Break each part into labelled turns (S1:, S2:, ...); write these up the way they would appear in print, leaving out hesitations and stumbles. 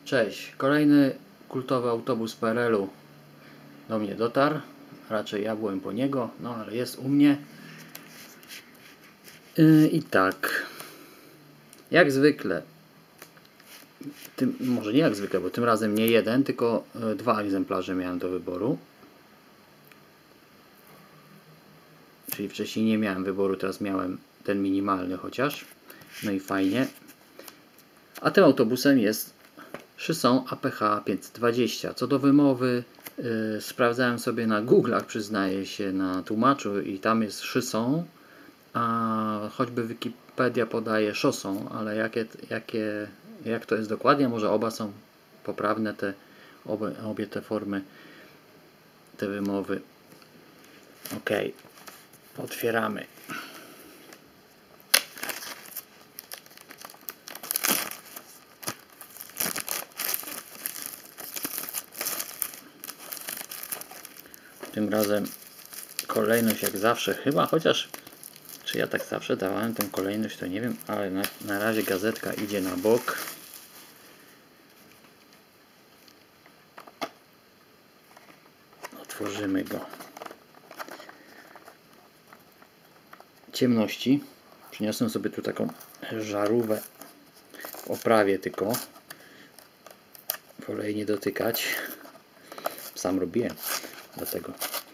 S1: Cześć, kolejny kultowy autobus PRL-u do mnie dotarł. Raczej ja byłem po niego, no ale jest u mnie. I tak, jak zwykle, może nie jak zwykle, bo tym razem nie jeden, tylko dwa egzemplarze miałem do wyboru. Czyli wcześniej nie miałem wyboru, teraz miałem ten minimalny chociaż. No i fajnie. A tym autobusem jest Szyson APH 520. Co do wymowy, sprawdzałem sobie na Google'ach, przyznaję się, na tłumaczu i tam jest Szyson, a choćby Wikipedia podaje Szosą, ale jak to jest dokładnie, może oba są poprawne, obie te formy, te wymowy. Ok, otwieramy. Tym razem kolejność jak zawsze chyba, chociaż czy ja tak zawsze dawałem tą kolejność, to nie wiem, ale na razie gazetka idzie na bok. Otworzymy go. Ciemności. Przyniosłem sobie tu taką żarówkę w oprawie, tylko wolę jej nie dotykać. Sam robiłem, dlatego.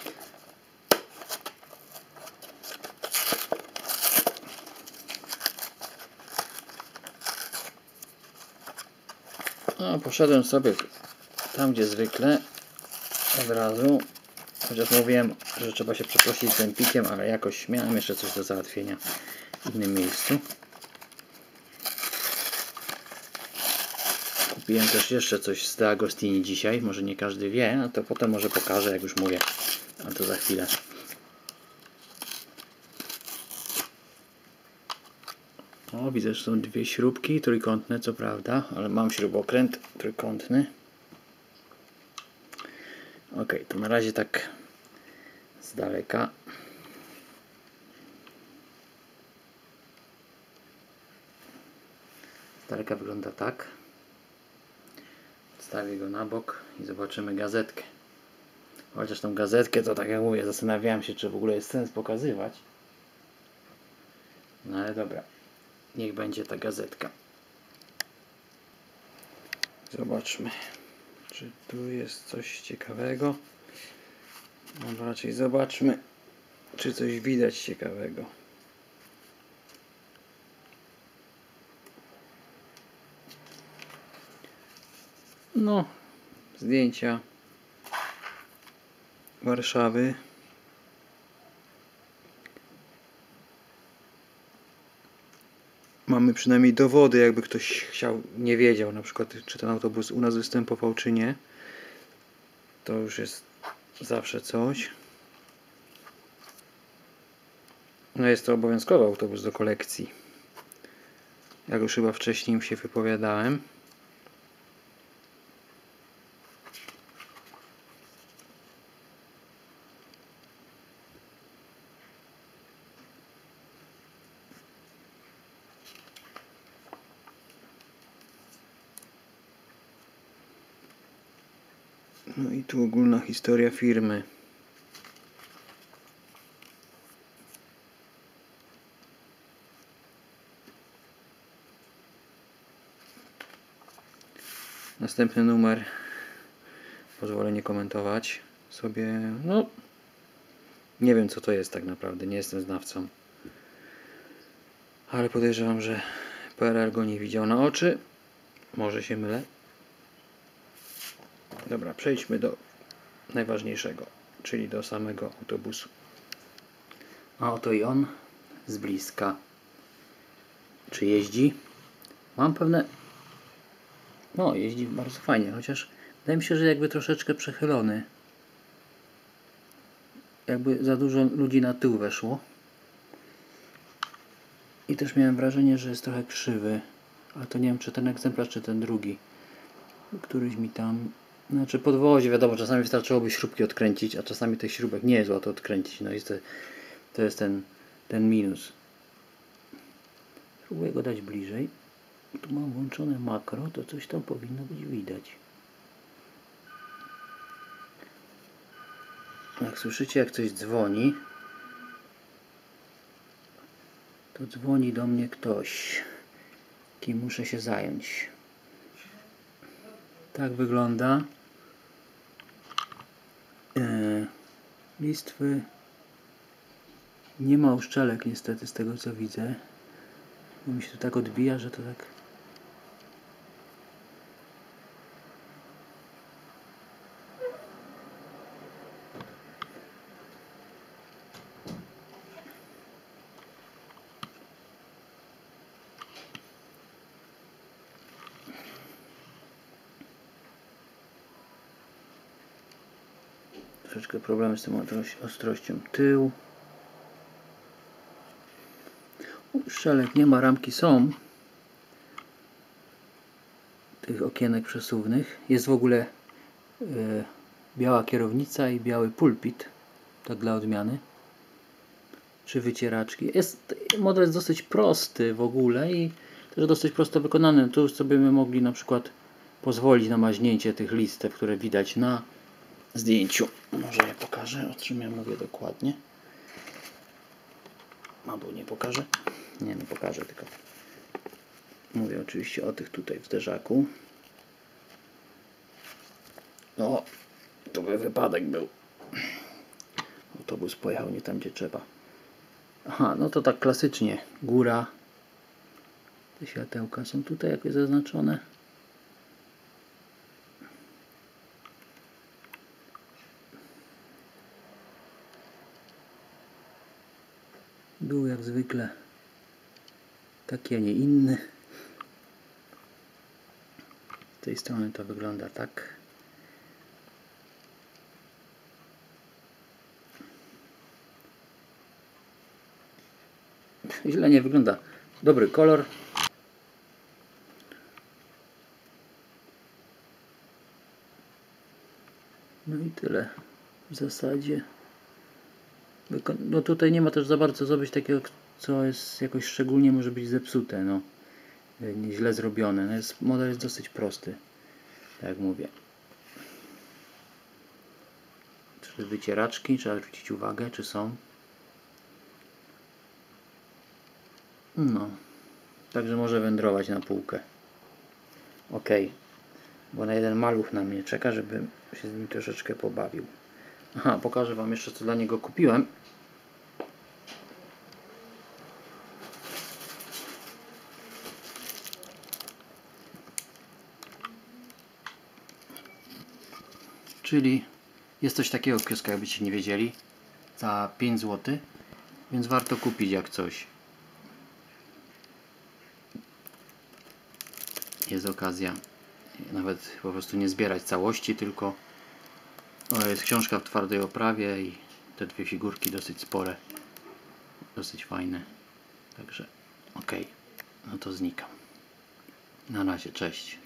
S1: No, poszedłem sobie tam, gdzie zwykle, od razu. Chociaż mówiłem, że trzeba się przeprosić z Empikiem, ale jakoś miałem jeszcze coś do załatwienia w innym miejscu. Kupiłem też jeszcze coś z De Agostini dzisiaj. Może nie każdy wie, a to potem może pokażę, jak już mówię. A to za chwilę. O, widzę, że są dwie śrubki trójkątne, co prawda, ale mam śrubokręt trójkątny. Ok, to na razie tak z daleka. Z daleka wygląda tak. Odstawię go na bok i zobaczymy gazetkę. Chociaż tą gazetkę to, tak jak mówię, zastanawiałem się, czy w ogóle jest sens pokazywać. No ale dobra, niech będzie ta gazetka. Zobaczmy, czy tu jest coś ciekawego. No raczej zobaczmy, czy coś widać ciekawego. No, zdjęcia Warszawy. Mamy przynajmniej dowody, jakby ktoś nie wiedział, na przykład czy ten autobus u nas występował, czy nie. To już jest zawsze coś. No jest to obowiązkowy autobus do kolekcji. Jak już chyba wcześniej się wypowiadałem. No i tu ogólna historia firmy. Następny numer pozwolę nie komentować sobie. No, nie wiem co to jest tak naprawdę, nie jestem znawcą. Ale podejrzewam, że PRL go nie widział na oczy. Może się mylę. Dobra, przejdźmy do najważniejszego, czyli do samego autobusu. A oto i on z bliska. Czy jeździ? Mam pewne... No, jeździ bardzo fajnie, chociaż wydaje mi się, że jakby troszeczkę przechylony. Jakby za dużo ludzi na tył weszło. I też miałem wrażenie, że jest trochę krzywy. Ale to nie wiem, czy ten egzemplarz, czy ten drugi. Któryś mi tam... Znaczy podwozie, wiadomo, czasami wystarczyłoby śrubki odkręcić, a czasami tych śrubek nie jest łatwo odkręcić. No i to jest ten minus. Spróbuję go dać bliżej. Tu mam włączone makro, to coś tam powinno być widać. Jak słyszycie, jak coś dzwoni, to dzwoni do mnie ktoś, kim muszę się zająć. Tak wygląda listwy. Nie ma uszczelek niestety, z tego co widzę, bo mi się to tak odbija, że to tak... Troszeczkę problemy z tą ostrością tył. Uszczelek nie ma, ramki są. Tych okienek przesuwnych. Jest w ogóle biała kierownica i biały pulpit. Tak dla odmiany. 3 wycieraczki. Model jest dosyć prosty w ogóle i też dosyć prosto wykonany. Tu już sobie my mogli na przykład pozwolić na maźnięcie tych listew, które widać na zdjęciu. Może je pokażę, o czym ja mówię dokładnie. Albo nie pokażę. Nie pokażę, tylko mówię oczywiście o tych tutaj w zderzaku. No, to by wypadek był. Autobus pojechał nie tam, gdzie trzeba. Aha, no to tak klasycznie. Góra. Te światełka są tutaj jakoś zaznaczone. Był jak zwykle taki, a nie inny. Z tej strony to wygląda tak. Źle nie wygląda. Dobry kolor. No i tyle w zasadzie. No tutaj nie ma też za bardzo zrobić takiego, co jest jakoś szczególnie może być zepsute, no. Źle zrobione. No model jest dosyć prosty, tak jak mówię. 3 wycieraczki, trzeba zwrócić uwagę, czy są. No, także może wędrować na półkę. Ok, bo na jeden maluch na mnie czeka, żebym się z nim troszeczkę pobawił. Aha, pokażę wam jeszcze, co dla niego kupiłem. Czyli jest coś takiego w kioskach, jakbyście nie wiedzieli, za 5 zł, więc warto kupić jak coś. Jest okazja nawet po prostu nie zbierać całości, tylko jest książka w twardej oprawie i te 2 figurki dosyć spore, dosyć fajne. Także ok, no to znikam. Na razie, cześć.